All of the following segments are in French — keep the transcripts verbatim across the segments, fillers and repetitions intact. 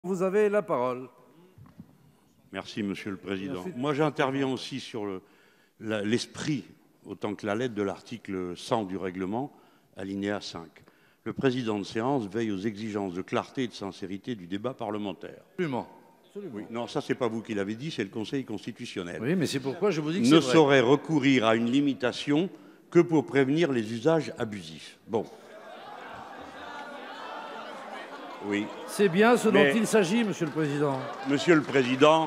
Vous avez la parole. Merci, Monsieur le Président. Merci. Moi, j'interviens aussi sur l'esprit, le, autant que la lettre de l'article cent du règlement, alinéa cinq. Le président de séance veille aux exigences de clarté et de sincérité du débat parlementaire. Absolument. Absolument. Oui, non, ça, c'est pas vous qui l'avez dit, c'est le Conseil constitutionnel. Oui, mais c'est pourquoi je vous dis que c'est Ne vrai. saurait recourir à une limitation que pour prévenir les usages abusifs. Bon. Oui. C'est bien ce dont Mais- il s'agit, Monsieur le Président. Monsieur le Président,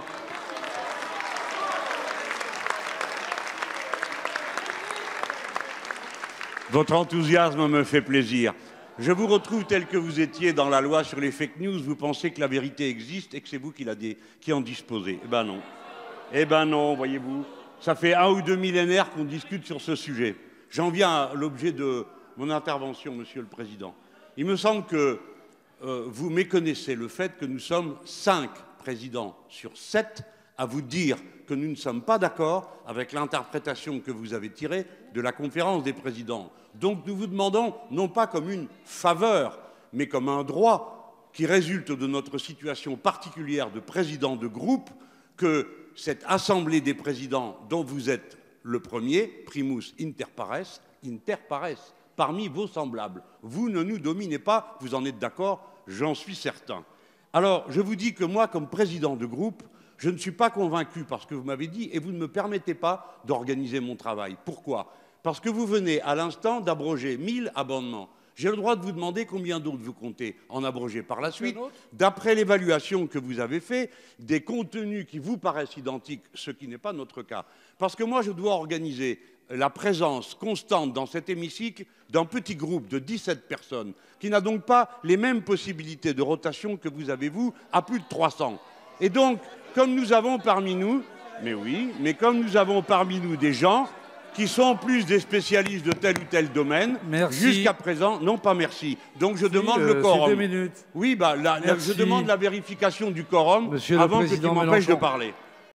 votre enthousiasme me fait plaisir. Je vous retrouve tel que vous étiez dans la loi sur les fake news. Vous pensez que la vérité existe et que c'est vous qui, la dé- qui en disposez. Eh ben non. Eh ben non, voyez-vous. Ça fait un ou deux millénaires qu'on discute sur ce sujet. J'en viens à l'objet de mon intervention, Monsieur le Président. Il me semble que euh, vous méconnaissez le fait que nous sommes cinq présidents sur sept à vous dire que nous ne sommes pas d'accord avec l'interprétation que vous avez tirée de la conférence des présidents. Donc nous vous demandons, non pas comme une faveur, mais comme un droit qui résulte de notre situation particulière de président de groupe, que cette assemblée des présidents dont vous êtes le premier, primus inter pares, inter pares, parmi vos semblables. Vous ne nous dominez pas, vous en êtes d'accord, j'en suis certain. Alors, je vous dis que moi, comme président de groupe, je ne suis pas convaincu par ce que vous m'avez dit et vous ne me permettez pas d'organiser mon travail. Pourquoi? Parce que vous venez à l'instant d'abroger mille amendements. J'ai le droit de vous demander combien d'autres vous comptez en abroger par la suite. D'après l'évaluation que vous avez faite, des contenus qui vous paraissent identiques, ce qui n'est pas notre cas. Parce que moi, je dois organiser la présence constante dans cet hémicycle d'un petit groupe de dix-sept personnes, qui n'a donc pas les mêmes possibilités de rotation que vous avez, vous, à plus de trois cents. Et donc, comme nous avons parmi nous, mais oui, mais comme nous avons parmi nous des gens qui sont plus des spécialistes de tel ou tel domaine, Merci. jusqu'à présent, non pas merci. Donc je demande euh, le c'est quorum. deux minutes. Oui, bah, la- la- je Merci. demande la vérification du quorum Monsieur le avant que tu Président m'empêches de Mélenchon. parler.